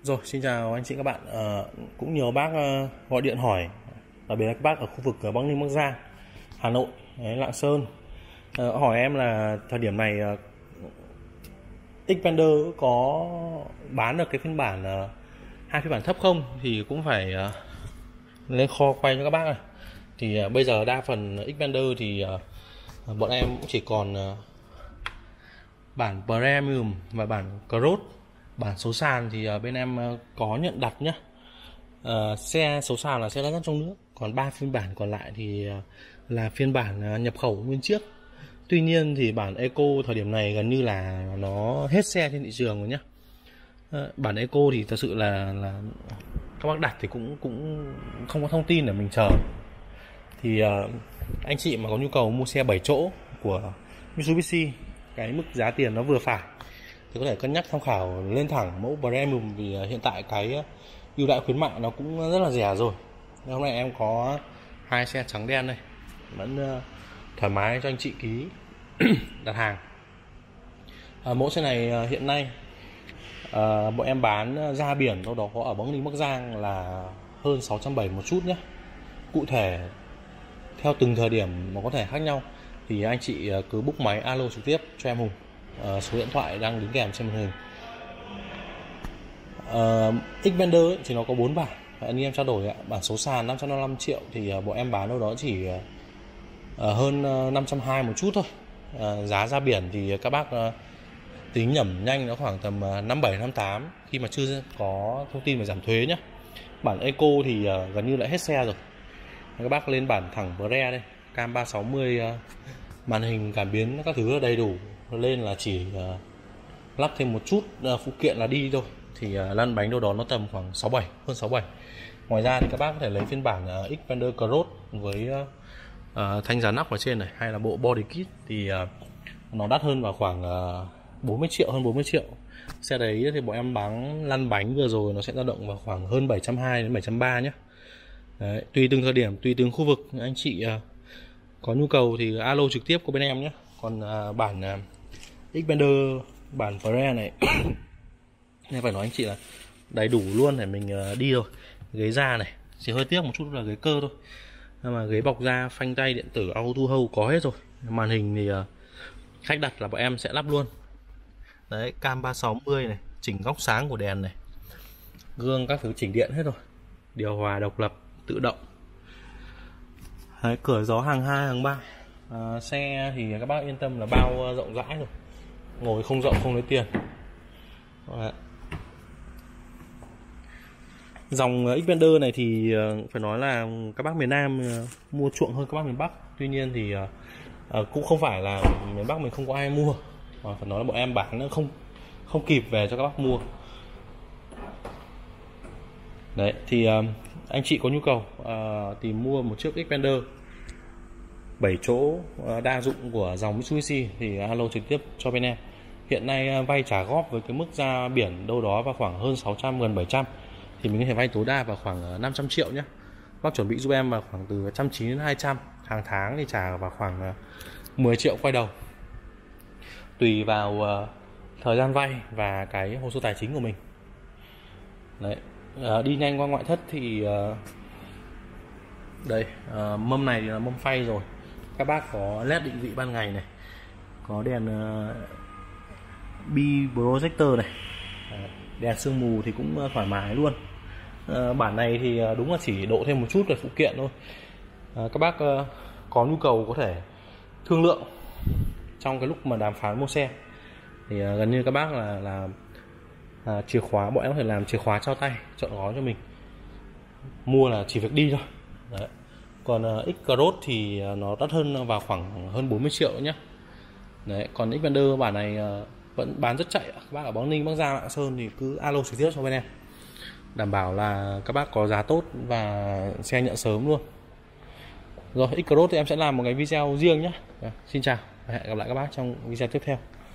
Rồi, xin chào anh chị các bạn. Cũng nhiều bác gọi điện hỏi, đặc biệt là các bác ở khu vực Bắc Ninh, Bắc Giang, Hà Nội, Lạng Sơn, hỏi em là thời điểm này Xpander có bán được cái phiên bản hai phiên bản thấp không, thì cũng phải lên kho quay cho các bác này. Thì bây giờ đa phần Xpander thì bọn em cũng chỉ còn bản Premium và bản Cross. Bản số sàn thì bên em có nhận đặt nhé. Xe số sàn là xe lắp ráp trong nước, còn 3 phiên bản còn lại thì là phiên bản nhập khẩu nguyên chiếc. Tuy nhiên thì bản Eco thời điểm này gần như là nó hết xe trên thị trường rồi nhé. Bản Eco thì thật sự là các bác đặt thì cũng không có thông tin để mình chờ. Thì anh chị mà có nhu cầu mua xe 7 chỗ của Mitsubishi, cái mức giá tiền nó vừa phải thì có thể cân nhắc tham khảo lên thẳng mẫu Premium, vì hiện tại cái ưu đãi khuyến mại nó cũng rất là rẻ rồi. Hôm nay em có hai xe trắng đen đây, vẫn thoải mái cho anh chị ký đặt hàng. Mẫu xe này hiện nay bọn em bán ra biển đâu đó có ở Bắc Ninh, Bắc Giang là hơn 670 một chút nhé. Cụ thể theo từng thời điểm nó có thể khác nhau thì anh chị cứ book máy alo trực tiếp cho em Hùng. Số điện thoại đang đính kèm trên màn hình. Xpander thì nó có 4 bản, anh em trao đổi ạ. Bản số sàn 555 triệu thì bọn em bán đâu đó chỉ hơn 520 một chút thôi. Giá ra biển thì các bác tính nhẩm nhanh nó khoảng tầm 57 58 khi mà chưa có thông tin về giảm thuế nhé. Bản Eco thì gần như đã hết xe rồi. Các bác lên bản thẳng Pre đây, cam 360, màn hình cảm biến các thứ là đầy đủ, lên là chỉ lắp thêm một chút phụ kiện là đi thôi. Thì lăn bánh đâu đó nó tầm khoảng 67, hơn 67. Ngoài ra thì các bác có thể lấy phiên bản Xpander Cross với thanh giá nóc ở trên này, hay là bộ body kit thì nó đắt hơn vào khoảng 40 triệu, hơn 40 triệu. Xe đấy thì bọn em bán lăn bánh vừa rồi nó sẽ dao động vào khoảng hơn 720 đến 730 nhé. Đấy, tùy từng thời điểm, tùy từng khu vực, anh chị có nhu cầu thì alo trực tiếp của bên em nhé. Còn bản Xpander bản Pre này nên phải nói anh chị là đầy đủ luôn để mình đi rồi. Ghế da này chỉ hơi tiếc một chút là ghế cơ thôi, nhưng mà ghế bọc da, phanh tay điện tử, auto hold có hết rồi. Màn hình thì khách đặt là bọn em sẽ lắp luôn. Đấy, cam 360 này, chỉnh góc sáng của đèn này, gương các thứ chỉnh điện hết rồi, điều hòa độc lập tự động. Đấy, cửa gió hàng 2, hàng 3. Xe thì các bác yên tâm là bao rộng rãi rồi, ngồi không rộng không lấy tiền. Đấy. Dòng Xpander này thì phải nói là các bác miền Nam mua chuộng hơn các bác miền Bắc. Tuy nhiên thì cũng không phải là miền Bắc mình không có ai mua, mà phải nói là bọn em bán nó không kịp về cho các bác mua. Đấy thì anh chị có nhu cầu tìm mua một chiếc Xpander 7 chỗ đa dụng của dòng Mitsubishi thì alo trực tiếp cho bên em. Hiện nay vay trả góp với cái mức ra biển đâu đó vào khoảng hơn 600, gần 700 thì mình có thể vay tối đa vào khoảng 500 triệu nhé. Bác chuẩn bị giúp em vào khoảng từ 190 đến 200, hàng tháng thì trả vào khoảng 10 triệu quay đầu, tùy vào thời gian vay và cái hồ sơ tài chính của mình. Đấy, đi nhanh qua ngoại thất thì đây, mâm này thì là mâm phay rồi. Các bác có led định vị ban ngày này, có đèn bi projector này, đèn sương mù thì cũng thoải mái luôn. Bản này thì đúng là chỉ độ thêm một chút về phụ kiện thôi. Các bác có nhu cầu có thể thương lượng trong cái lúc mà đàm phán mua xe thì gần như các bác là chìa khóa, bọn em có thể làm chìa khóa trao tay, chọn gói cho mình, mua là chỉ việc đi thôi. Đấy. Còn X-Cross thì nó đắt hơn, vào khoảng hơn 40 triệu nhé. Đấy. Còn Xpander bản này vẫn bán rất chạy. Các bác ở Bắc Ninh, Bắc Giang, Lạng Sơn thì cứ alo trực tiếp cho bên em, đảm bảo là các bác có giá tốt và xe nhận sớm luôn. Rồi, X-Cross thì em sẽ làm một cái video riêng nhé. Xin chào và hẹn gặp lại các bác trong video tiếp theo.